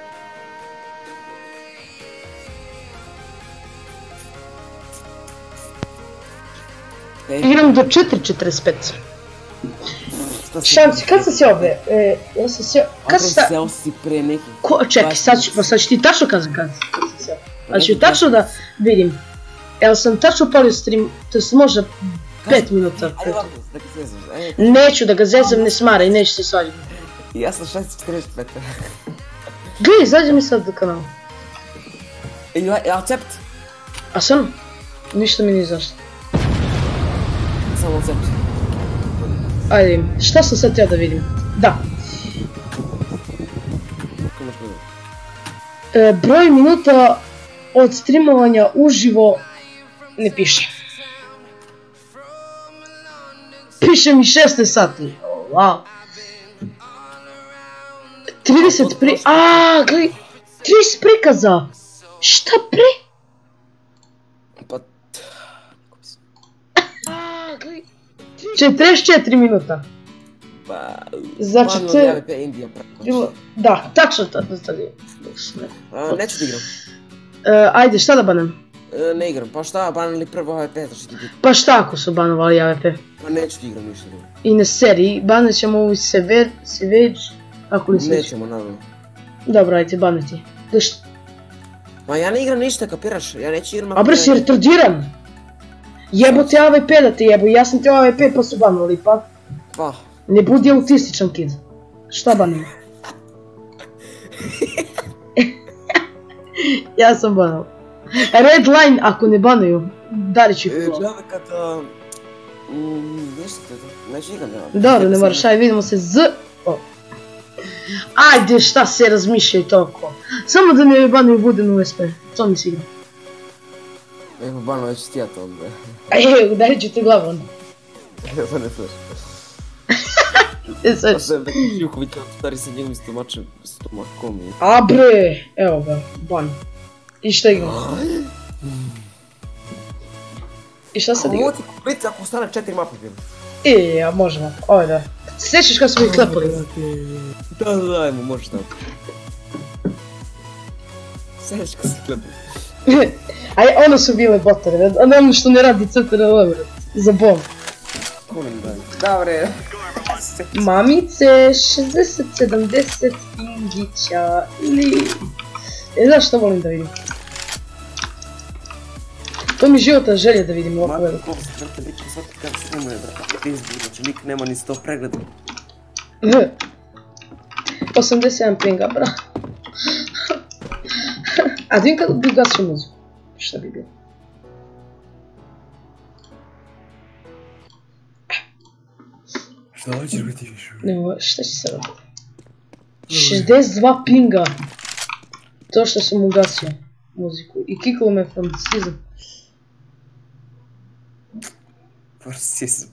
Igram do 4:45. Šanci, kad sam sjeo bre? Ja sam sjeo... Kad sam sjeo? Sjeo si pre nekih... Čekaj, sad ću ti tačno kazati kad sam sjeo. Ali ću tačno da vidim. Jel sam tačno palio stream, to je možda 5 minuta. Ajde ovako, da ga zezaš, ajde. Neću da ga zezam, ne smara i neću se svađati. Ja sam 6:45. Gledaj, izađe mi sad do kanala. Ja accept. A sam? Ništa mi nije izašlo. Samo accept. Ajde, šta sam sad htio da vidim? Da. Kako možeš gledati? Broj minuta od streamovanja uživo ne piše. Piše mi 16 sati. Wow. 30 gledaj, 30 prikaza. Šta pre? Pa... Gledaj. 44 minuta. Pa... Znači to to je... AWP Indija bilo... Da, tačno to je. Neću da igram. Ajde, šta da banem? Ne igram, pa šta, banali prvo AWP, znaš ti biti. Pa šta ako su banovali AWP? Pa neću da igram ništa. I na seriji, banat ćemo ovu Savage, ako li se... Nećemo, naravno. Dobro, ajde, banati. Da šta? Ma ja ne igram ništa, kapiraš, ja neću igram... A bre, si retardiran! Jebo te AWP da te jebu, ja sam te AWP pa su banovali, pa... Pa... Ne budi autističan kid. Šta banuju? Ja sam banao. Red line ako ne banuju, darit ću ih u glavu. Gledaj kada... Ništa te to, neću igram ja. Dobro, ne moraš, ajde vidimo se z... Ajde, šta se razmišljaju toliko. Samo da ne banuju Buden USP, to mi se igra. Evo bano već ti ja to onda. Darit ću ti glavu onda. Evo ne sluš. Pa se već Juković stari sa njegovim stomakom i... A bre, evo ga, ban. I šta igram? I šta sad igram? Ovo ti kuplica ako ostane 4 mape bilo. Ja možemo, ovo da. Sjećaš kad smo ih klepali? Da, ajmo, možeš da. Sjećaš kad si klepali. Aj, ono su bile botare, a ono što ne radi CTRL, brate, za bom. Kulim, da. Dobre. Mamice, 60-70 pingića, ili... Znaš što volim da vidim? To mi života želje da vidim ovako veliko. Mako, se brate, lično svaki kad snimuje, brate, pizdu, znači nik nema ni 100 pregleda. 87 pinga, bra. A vidim kako bi gasio muziku. Šta bi bilo? Šta hoćeš biti više? Evo, šta će se raditi? 62 pinga. To što sam ugasio muziku. I kiklo me from the season. Forsizm.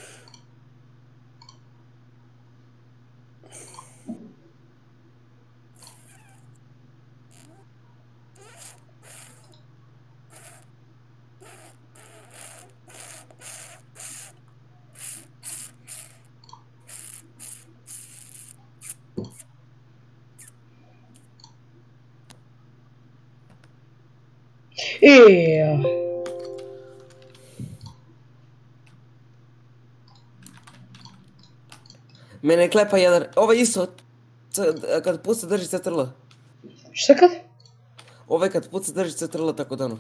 Mene klepa jedan, ovaj isto, kad puca drži CTRL. Šta kad? Ovaj kad puca drži CTRL tako dano.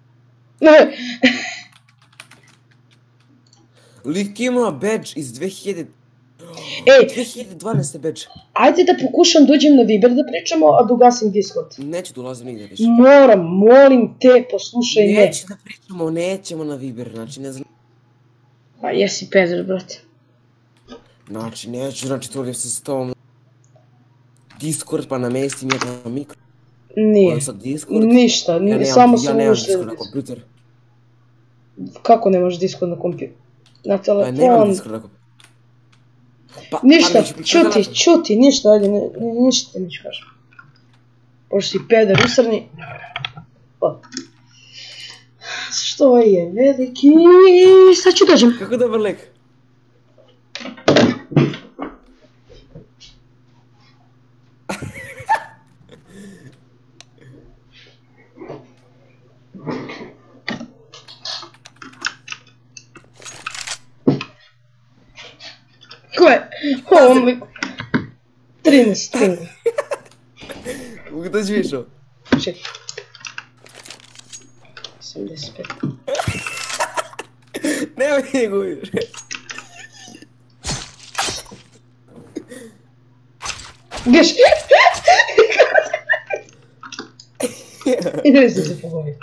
Lik ima badge iz 2000... Ej, 2012. badge. Ajde da pokušam dođem na Viber da pričamo, a da ugasim Discord. Neću da ulazim nigdje više. Moram, molim te, poslušaj me. Neću da pričamo, nećemo na Viber, znači ne znam... Pa jesi peder, brate. Znači neću, znači trudim se s tom... Discord pa namestim jedan mikro. Nije. Ovo je sad Discord. Ništa, samo sam Ja nemam ušli. Discord na kompjuter. Kako nemaš Discord na kompjuter? Na Pa nemam telefon. Discord na kompjuter. Ništa, čuti, ništa, ajde, ništa ti neću kažem. Pošto si peder usrni. Što je veliki, sad ću dođem. Kako dobar lik. Ko je? Ovom liku. 13. Gdje si višao? Čekaj. 85. Nemoj ne gubiš. Gdješ? Idem se pogovi.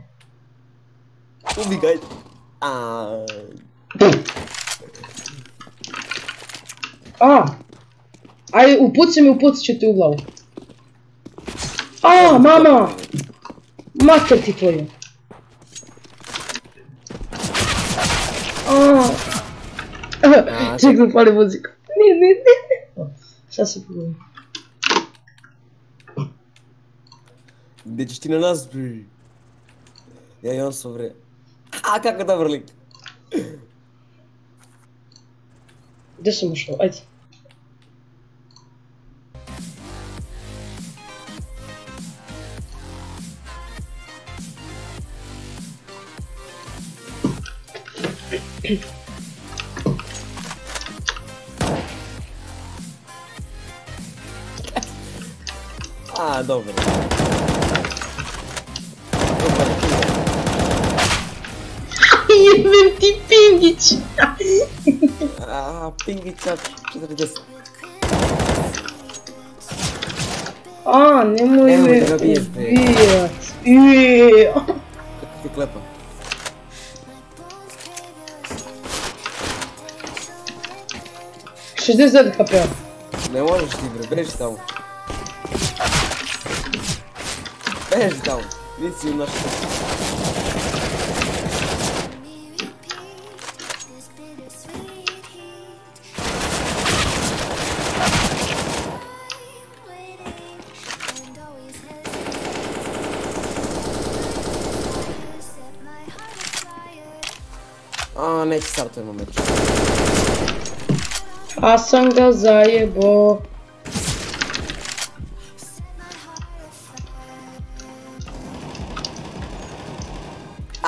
Ubi ga. Aj, upucat ću ti u glavu. Mama! Mater ti tvoju. Čekaj, pali muziku. Ne. Sad se pogovi. Gdje ćeš ti na nas, bri? Ja i on su, bre. Kako dobar lik. Gdje sam ušao? Ajde. Dobro. Jebem ti pingić! Pingića 40. Nemoj me da ga biješ, bre. ubijat. Kako ti klepa? Što 69 HP-a. Ne možeš ti, bre, beži tamo. Beži tamo, nisi u našu. Neće startujemo meč. A sam ga zajebo.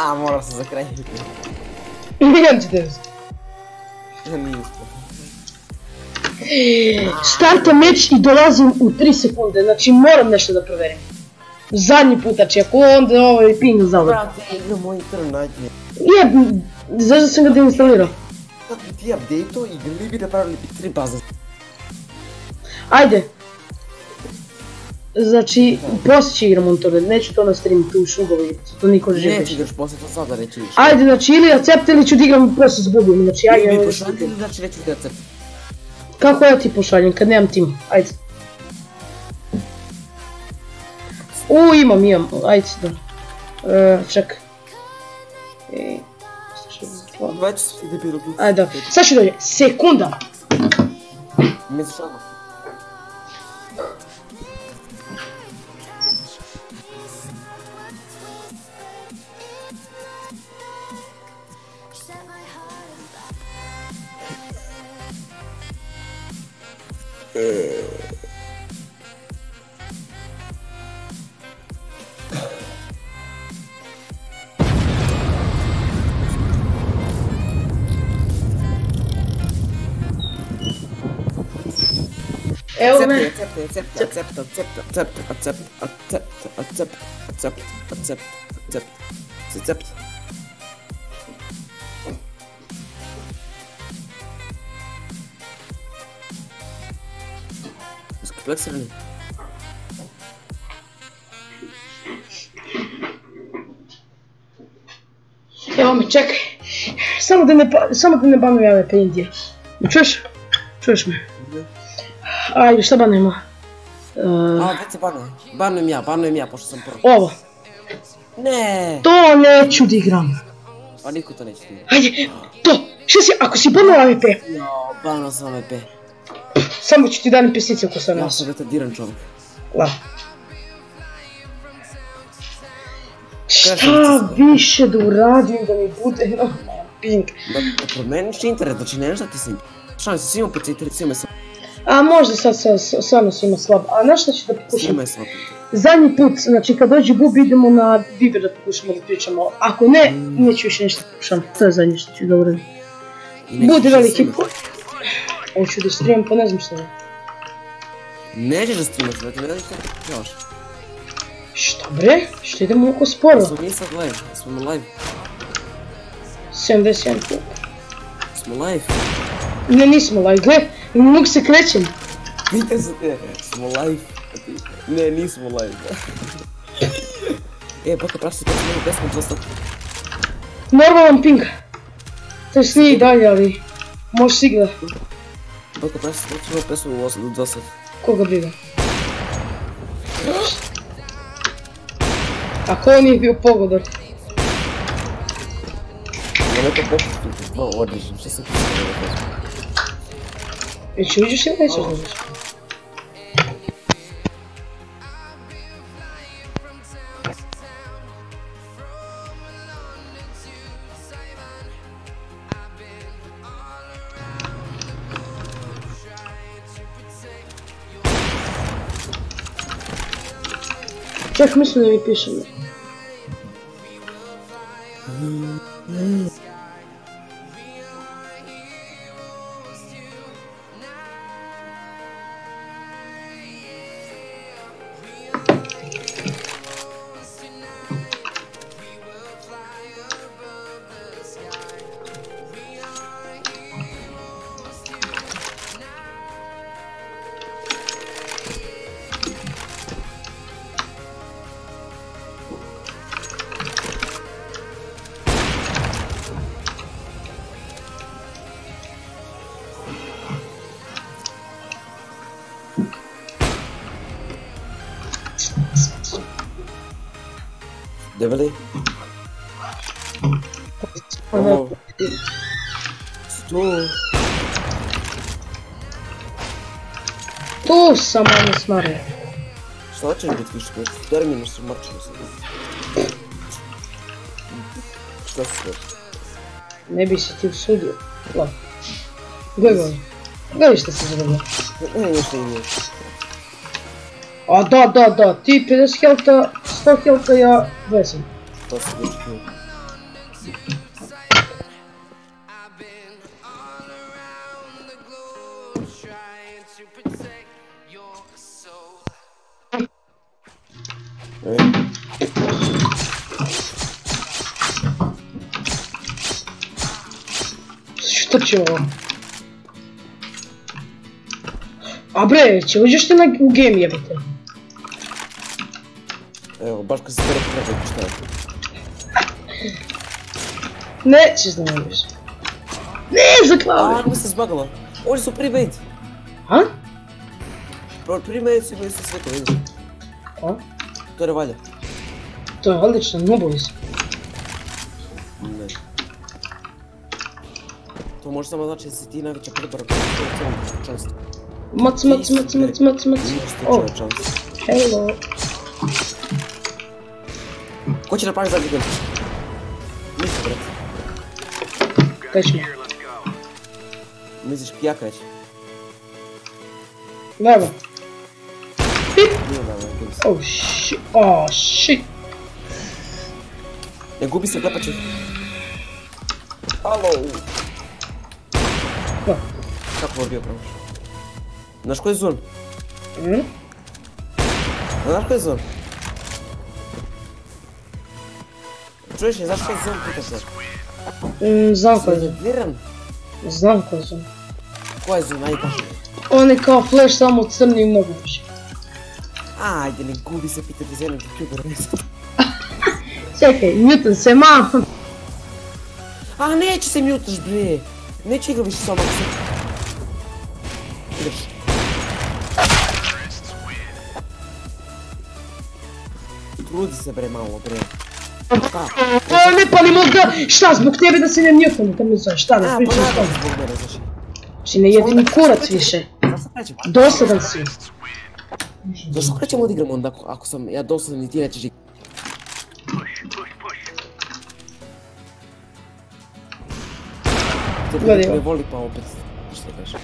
A, morao sam za kraj. Imam 40. Nije Starta meč i dolazim u 3 sekunde, znači moram nešto da proverim. Zadnji put, znači ako onda ovaj ping zavod. Brate, igra moj internet. Je, zašto sam ga deinstalirao? Kad bi ti update-o i gli bi napravili 3 baze. Ajde. Znači, poslije će igram on to, neću to na streamu, tu šugovi, to niko ne želi. Neću igraš poslije, to sada reći više. Ajde, znači ili accept ili ću da igram poslije s Bubijom, znači ajde. Ili mi pošalji ili znači neću da accept. Kako ja ti pošaljem kad nemam tim, ajde. Imam, ajde da. Čekaj. Već su ti debilu. Ajde, dobro. Sad ću dođe, sekunda. Misliš ono? Evo me. Accept. Flexibility. Evo me, čekaj. Samo da ne banuju ove pendije. Me čuješ? Čuješ me? Ajde, šta banujemo? Već se banujem ja, pošto sam prvo. Ovo. Ne. To neću da igram. Pa niko to neće ti. Ajde, to. Šta si, ako si banuo AVP? Jo, banuo sam AVP. Samo ću ti dati pesice oko sam Ja nas. sam retardiran čovjek. La. Šta više da uradim da mi bude normalan ping? Da promeniš internet, znači ne šta ti si. Šalim se, svima puca internet, svima je slab. A možda sad stvarno svima slab, a znaš šta ću da pokušam? Svima je slab. Zadnji put, znači kad dođe Bub idemo na Viber da pokušamo da pričamo, ako ne, neću više nešto pokušam, to je zadnje što ću da uradim. Bude veliki put. Hoću da streamam, pa ne znam šta da. Nećeš da streamaš, brate, ne znaš kako pričavaš. Šta bre? Što idemo oko sporo? Smo mi sad live, smo na live. 71 put. Smo live. Ne, nismo live, gle, ne mogu se krećem. Pitaj se te, smo live. Ne, nismo live. Baka, praši se, neku pesmu dosta. Normalan ping. To je nije i dalje, ali možeš si gleda. Baka, praši se, neku pesmu dosta. Koga briga? Ako on nije bio pogodar. Ja neko popušti, odličnim, što sam pisao na pesmu. Već uđeš ili nećeš uđeš? Čak mislim da mi piše ne. Debeli? Ovo. Sto. Tu sam manje smare. Šta hoćeš biti više kod? Terminu su mrčili se. Šta se sve? Ne bi se ti usudio. La. Gledaj. Gledaj šta se zgodilo. Ne, nešto nije. A da, ti 50 helta, 100 helta, ja 20. To se već čuo. Što će ovo? A bre, će uđeš ti u game jebite? Evo, baš kad se tere treba šta je. Nećeš da ne uđeš. Ne, za klavu! A, mi se zbagala. Ovdje su pre-made. A? Pre-made su imaju sve to, vidiš. A? To je revalja. To je odlično, nobovi su. Ne. To može samo znači da si ti najveća prebara koja je u celom čanstvu. Mac. Oh, hello. Ko će napraviti zadnji gun? Misli, bret. Već mi. Misliš kijaka reći? Nema. Nije da, gubi se. Oh shit, oh shit. Ne gubi se, klepači. Halo. Da. Kako je bio pravo? Znaš koji je zon? Mhm. Znaš koji je zon? Čuješ je, znaš koji je zon pitaš se? Znam ko je zon. Zadiran? Znam ko je zon. Ko je zon, ajde kaži. On je kao Flash samo crni i mnogo više. Ajde, ne gubi se, pitati za jednog YouTubera, ne znam. Čekaj, mutam se, mam! A neće se mutaš bre! Neće igra više samo se... Ideš. Trudi se bre malo bre. Šta? O, ne palimo ga! Šta, zbog tebe da se ne mutam, kad mi zove, šta, ne A, pričam pa s tobom. naravno zbog mene, znaš. Znači, ne jedini kurac više. Zašto krećemo? Dosadan si. Zašto krećemo da igramo onda ako sam ja dosadan i ti nećeš igrati? Gledaj Me ovo. voli pa opet, što kažem.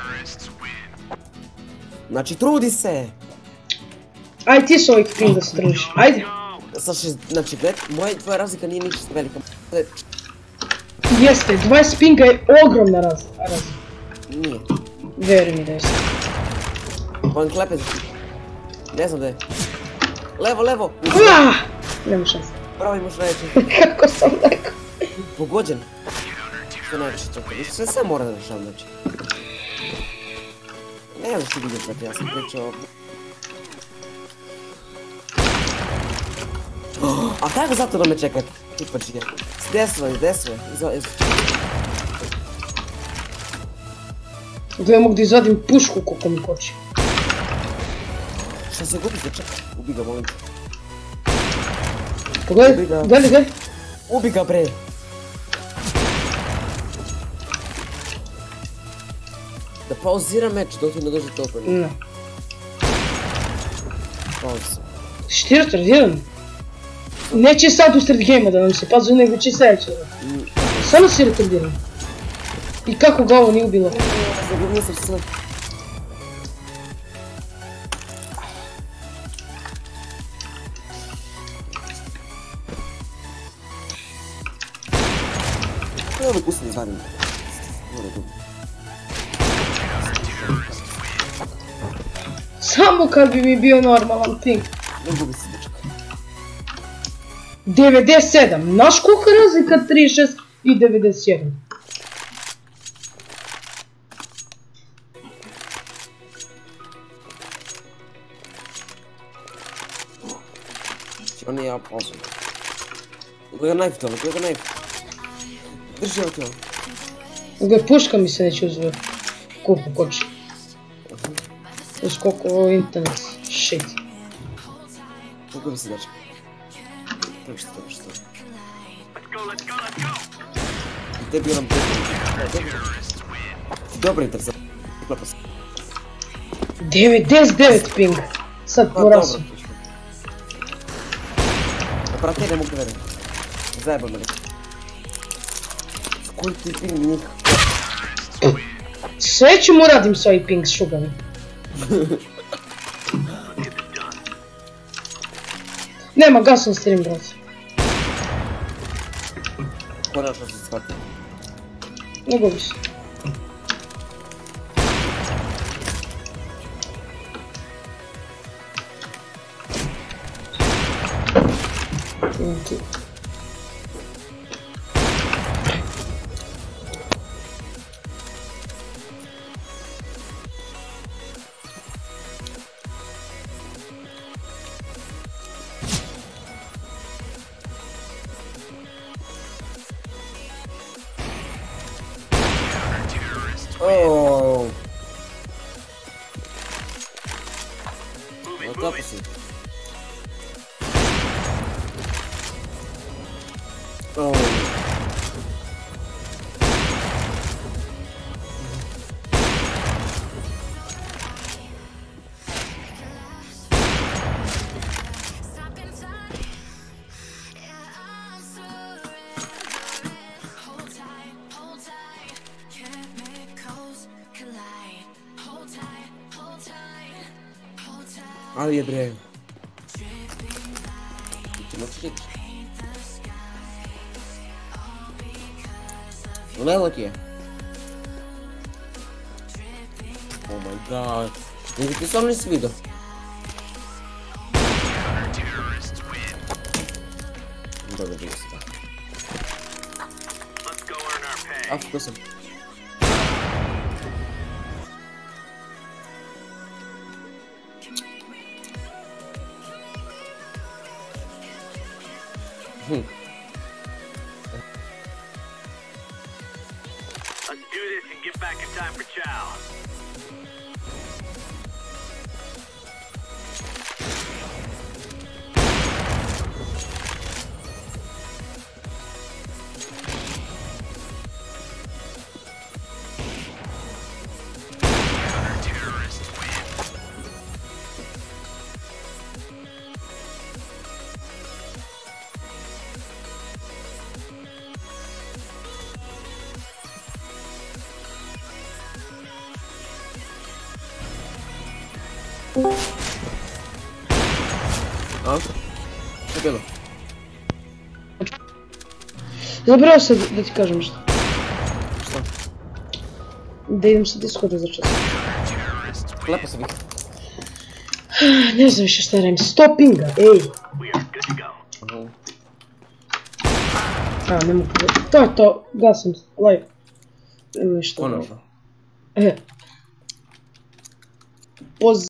Znači trudi se! Aj ti s ovih ping da se družiš, ajde. Znači gled, tvoja razlika nije ništa velika. Jeste, 20 pinga je ogromna razlika. Nije. Veri mi da jeste. On klepe. Ne znam da je. Levo! Nema šanse. Bravo imaš reći. Kako sam rekao? Pogođen. Što najveće čekaj. Sve mora da rešavam znači. Ne znam što vidio brate, ja sam pričao. A kako zato da me čekate? Tipačije. Desve. Gledaj, mogu da izvadim pušku koliko mi koči. Šta se gubi se čekaj? Ubi ga, molim te. Pogledaj, gledaj. Ubi ga bre. Da pauziram meč dok ti ne dođe toliko. Ne. Pauza. Šti retardiran? Neće sad u sred game-a da nam se pazu, nego će sledeće. Samo si retardiran. I kako ga ovo nije ubilo? Zagubio sam sve. Evo me pustim izvadim. Samo kad bi mi bio normalan ping. Ne gubi se dečka. 97, znaš koliko je razlika 36 i 91? On je ja pauzam. Gledaj ga knife tamo, gledaj ga knife. Drži ovo tijelo. Gledaj, puška mi se neće uzvoj. Koliko koči. Uz koliko ovo internet shit. Ne gubi se dečka. Prvi što. I tebi je nam dobro interesant. Klepa se. 99 ping. Sad Pa moram se. dobro. Napravo te ne mogu verujem. Zajebam me neko. Koji ti ping njih? Sve ću mu radim s ovih ping šugami. Nema gasom stream, brate. konačno sam shvatio. Mogu bi se. Oh. Kako si? Oh. Ali je bre. Ćemo se čitiš. Levo ti je. Oh my god. Nego ti sam nisi vidio. Dobro, vidio si tako. Afko sam. Let's do this and get back in time for chow. A? Što je bilo? Zabrao se da ti kažem što. Što? Da idem sa Discorda za čas. Lepo se vidi. Ne znam više šta radim. 100 pinga, ej! We are good to go. A, ne mogu da... To je to, gasim live. Nema ništa. Konačno. Poz...